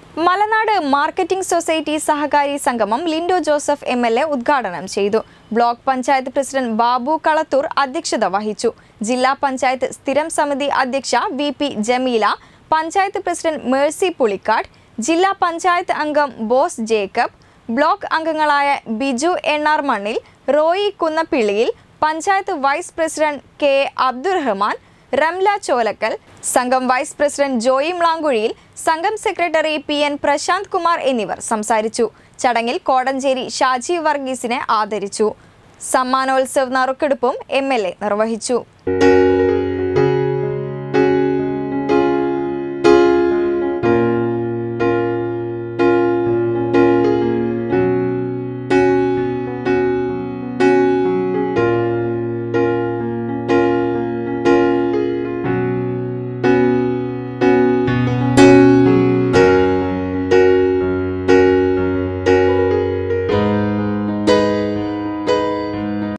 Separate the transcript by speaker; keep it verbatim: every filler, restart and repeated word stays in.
Speaker 1: മലനാട് marketing society സഹകാരി സംഗമം Lindo Joseph M L A ഉദ്ഘാടനം ചെയ്തു. ബ്ലോക്ക് പഞ്ചായത്ത് പ്രസിഡന്റ് ബാബു കളത്തൂർ അധ്യക്ഷത വഹിച്ചു. ജില്ലാ പഞ്ചായത്ത് സ്ഥിരം സമിതി അധ്യക്ഷ V P Jameela, panchayat president Mercy Pulikkad, ജില്ലാ പഞ്ചായത്ത് അംഗം ബോസ് ജേക്കബ്, ബ്ലോക്ക് അംഗങ്ങളായ Biju Ennar Mannil, Roy Kunnappilliyil, panchayat vice president K Abdurahman, Ramla Cholakkal, സംഘം വൈസ് പ്രസിഡന്റ് ജോയി മ്ലാങ്കുഴിയിൽ, സംഘം secretary P N Prasanth Kumar എന്നിവർ സംസാരിച്ചു. ചടങ്ങിൽ കോടഞ്ചേരി ഷാജി വർഗീസിനെ ആദരിച്ചു. സമ്മാനോത്സവ് നറുക്കെടുപ്പും എം എൽ എ നിർവഹിച്ചു.